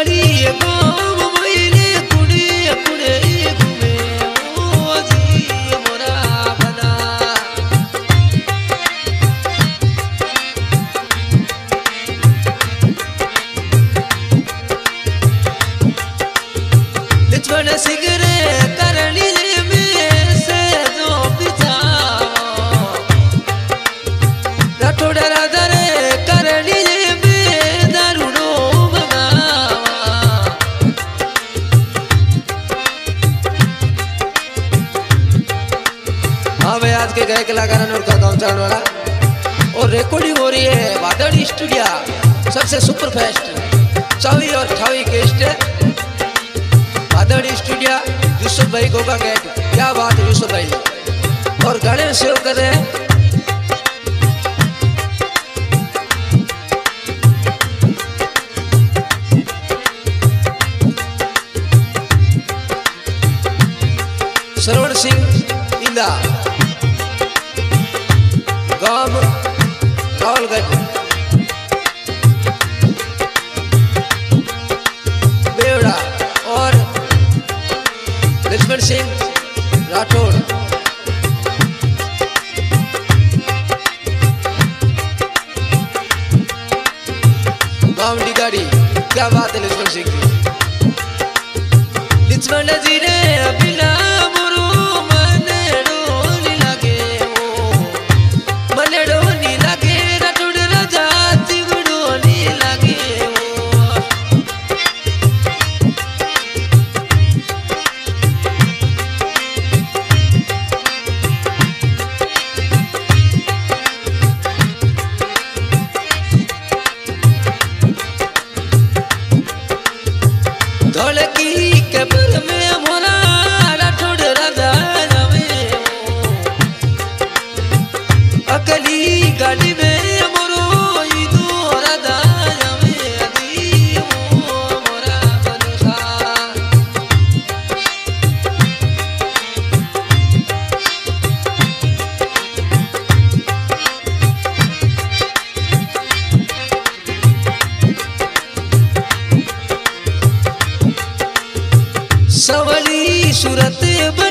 बड़ी गाँव मोइले कुड़े कुड़े घूमे ओ जी मोरा बना लिचवण सिगरे करनी में से जो पिछाओ राठौड़ राधर करनी में दारूनो हमें आज के गए कलाकार और गाँव चढ़ने वाला और रिकॉर्डिंग हो रही है वादड़ी स्टूडियो सबसे सुपर फास्ट 24 और 28 गेस्ट वादड़ी स्टूडियो यूसुफ भाई गोगा गेट। क्या बात है यूसुफ भाई और गाने सेव कर रहे हैं श्रवण सिंह इंदा गांव रावलगढ़ बेवड़ा और लक्ष्मण सिंह राठौड़ गांव डिगाड़ी। क्या बात है लक्ष्मण सिंह की लक्ष्मण जी ने बिना गाड़ी में मोरो ईदो राधा जावे दी मोरा बनसा सवली सूरत